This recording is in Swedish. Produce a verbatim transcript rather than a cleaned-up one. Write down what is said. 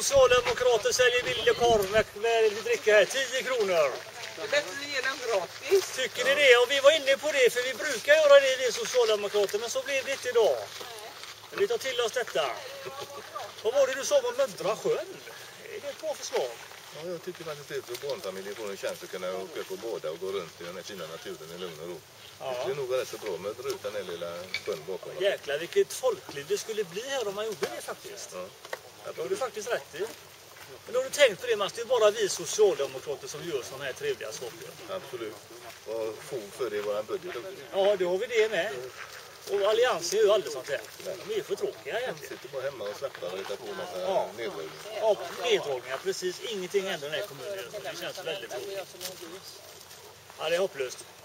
socialdemokrater säljer billig korv med, med dricka här, tio kronor. Det är bättre att ge den gratis. Tycker ni det? Och vi var inne på det, för vi brukar göra det vi socialdemokrater, men så blev det inte idag. Men vi tar till oss detta. Vad var det du sa om Möndra sjön? Är det ett bra förslag? Ja, jag tycker faktiskt det är för barnfamiljer får en chans att kunna åka på båda och gå runt i den här fina naturen i lugn och ro. Ja. Det är nog rätt så bra med att dra ut den här lilla sjön bakom. Jäklar, vilket folkliv det skulle bli här om man gjorde det faktiskt. Ja. Det har du faktiskt rätt i. Men har du tänkt på det, Mats? Det är bara vi socialdemokrater som gör sådana här trevliga saker. Absolut. Och fog för det i vår budget också. Ja, då har vi det med. Och alliansen gör ju aldrig sånt här. De är för tråkiga egentligen. Sitter bara hemma och slappar och hittar på en massa Ja. neddragningar. Ja, neddragningar, precis. Ingenting händer i den här kommunen. Det känns väldigt tråkigt. Ja, det är hopplöst.